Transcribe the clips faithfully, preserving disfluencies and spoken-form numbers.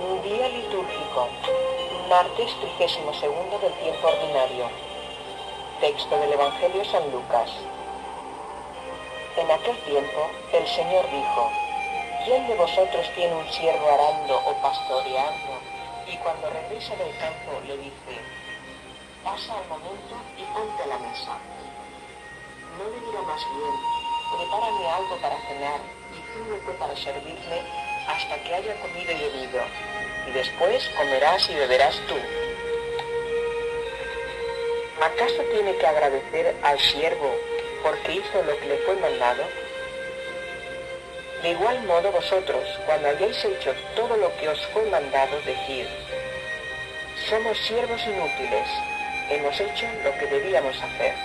Día litúrgico, martes trigésimo segundo del tiempo ordinario. Texto del Evangelio de San Lucas. En aquel tiempo el Señor dijo: ¿Quién de vosotros tiene un siervo arando o pastoreando, y cuando regresa del campo le dice: pasa al momento y ponte a la mesa? ¿No le dirá más bien: prepárame algo para cenar y cíñete para servirme hasta que haya comido y bebido, y después comerás y beberás tú? ¿Acaso tiene que agradecer al siervo porque hizo lo que le fue mandado? De igual modo vosotros, cuando hayáis hecho todo lo que os fue mandado, decid: somos siervos inútiles, hemos hecho lo que debíamos hacer.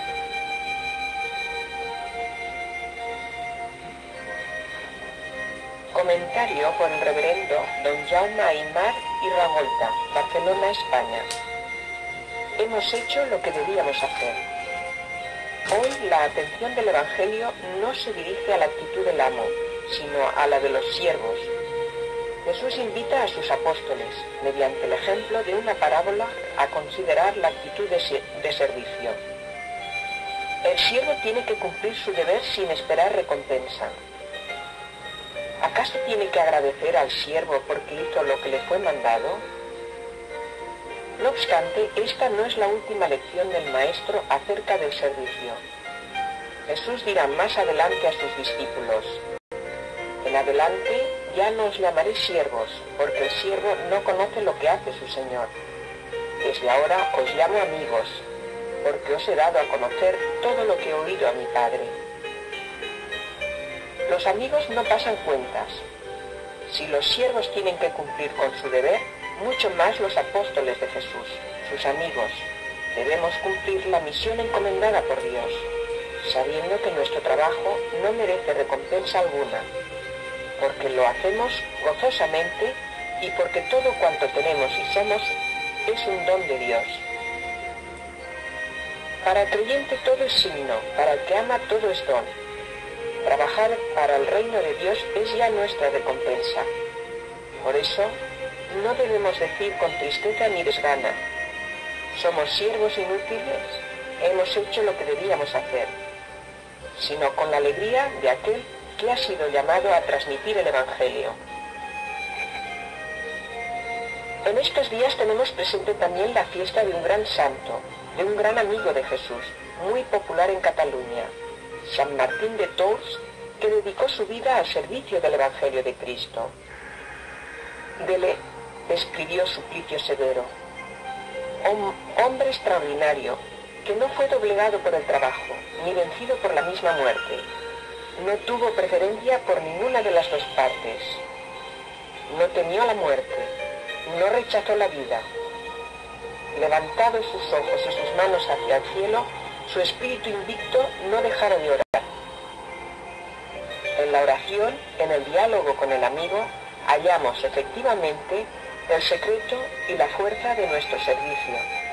Comentario por el reverendo don Jaume Aymar y Ragolta, Barcelona, España. Hemos hecho lo que debíamos hacer. Hoy la atención del Evangelio no se dirige a la actitud del amo, sino a la de los siervos. Jesús invita a sus apóstoles, mediante el ejemplo de una parábola, a considerar la actitud de, de servicio. El siervo tiene que cumplir su deber sin esperar recompensa. ¿Acaso tiene que agradecer al siervo porque hizo lo que le fue mandado? No obstante, esta no es la última lección del Maestro acerca del servicio. Jesús dirá más adelante a sus discípulos: en adelante ya no os llamaré siervos, porque el siervo no conoce lo que hace su Señor. Desde ahora os llamo amigos, porque os he dado a conocer todo lo que he oído a mi Padre. Los amigos no pasan cuentas. Si los siervos tienen que cumplir con su deber, mucho más los apóstoles de Jesús, sus amigos, debemos cumplir la misión encomendada por Dios, sabiendo que nuestro trabajo no merece recompensa alguna, porque lo hacemos gozosamente y porque todo cuanto tenemos y somos es un don de Dios. Para el creyente todo es signo, para el que ama todo es don. Trabajar para el reino de Dios es ya nuestra recompensa. Por eso, no debemos decir con tristeza ni desgana: somos siervos inútiles, hemos hecho lo que debíamos hacer, sino con la alegría de aquel que ha sido llamado a transmitir el Evangelio. En estos días tenemos presente también la fiesta de un gran santo, de un gran amigo de Jesús, muy popular en Cataluña, San Martín de Tours, que dedicó su vida al servicio del Evangelio de Cristo. Dele escribió Suplicio Severo: hombre extraordinario, que no fue doblegado por el trabajo, ni vencido por la misma muerte. No tuvo preferencia por ninguna de las dos partes. No temió la muerte, no rechazó la vida. Levantados sus ojos y sus manos hacia el cielo, su espíritu invicto no dejaron de orar. En la oración, en el diálogo con el amigo, hallamos efectivamente el secreto y la fuerza de nuestro servicio.